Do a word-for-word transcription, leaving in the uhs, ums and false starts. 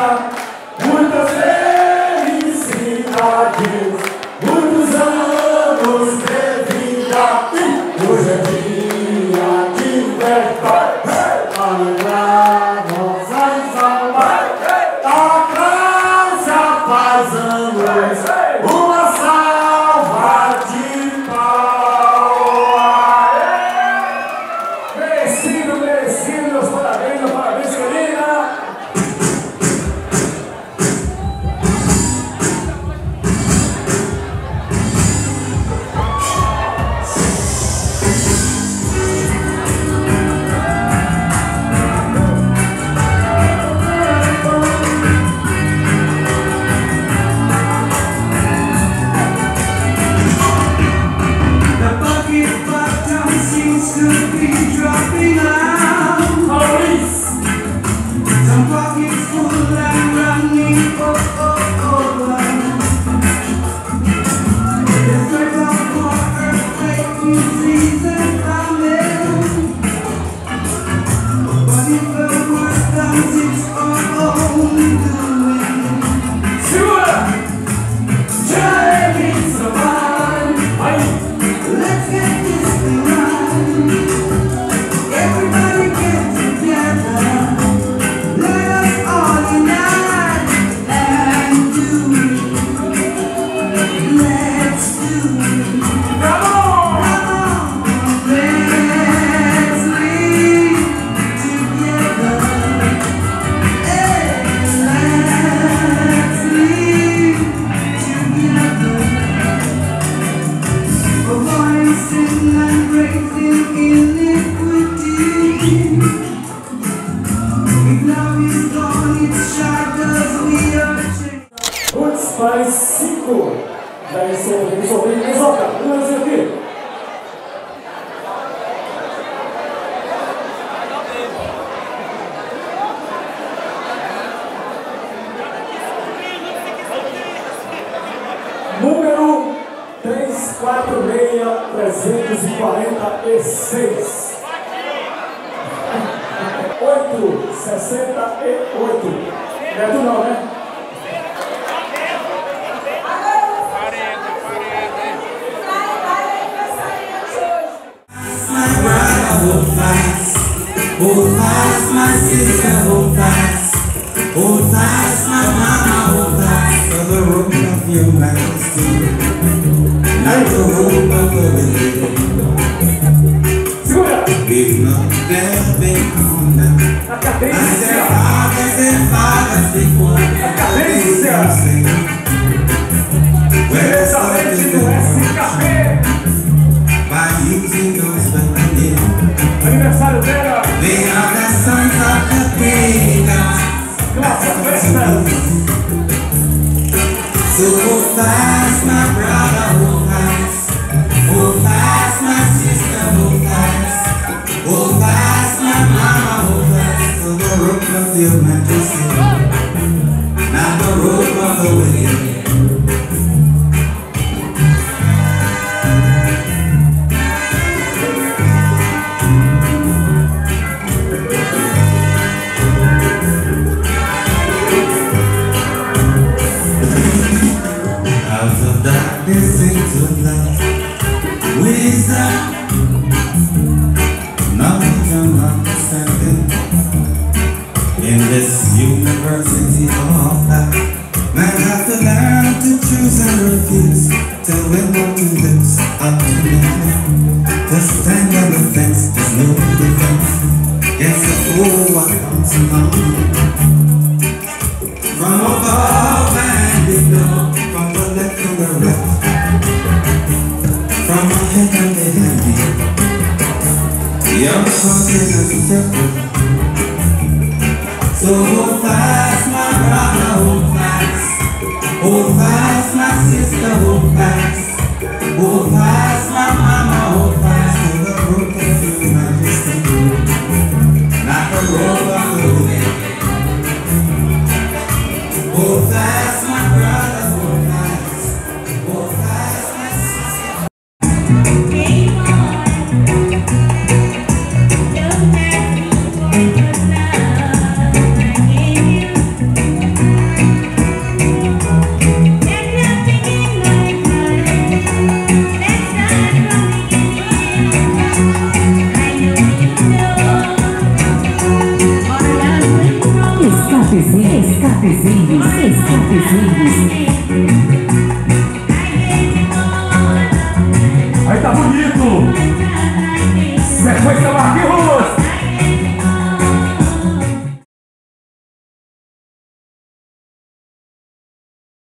vida, muitas felicidades, muitos anos de vida. Hoje é dia de festa, para lembrar nossas almas. A casa faz anos, uma salva de palmas. Merecido, merecido, meus parabéns, meus parabéns, Carina. Mais cinco. Daí soltei, soltei, mais outra. Vamos ver aqui. Número três quatro seis, trezentos e quarenta e seis. oito sessenta e oito. Não é tu não, né? Hold fast, hold fast, my sister, hold fast, hold fast, my mama, hold fast, for the rope of your majesty, not the rope of the wicked. We've not never been on them, as their fathers and fathers before, they will sing. Where is the corruption by using those weapons? Aniversário dela. They are the sons of the pagans. So hold fast, my brother, hold fast. Hold fast, my sister, hold fast. Hold fast, my mama, hold fast. To the rope of your majesty, not the rope of the wicked. Darkness into light, wisdom, knowledge and understanding. In this university of life, man have to learn to choose and refuse, till we know to lips ultimately. To stand on the fence is no defense against the fool what comes along. From above and below, from the left and the right, from ahead and behind me, your focus is separate. So hold fast, my brother, hold fast. Hold fast, my sister, hold fast. Hold fast, my mama, hold fast. To the rope of your majesty, not the rope of the wicked. Hold fast, my brother, hold fast. Hold fast, my sister. Don't have to worry about love I gave you. Escapezeiros, escapezeiros. Aí tá bonito.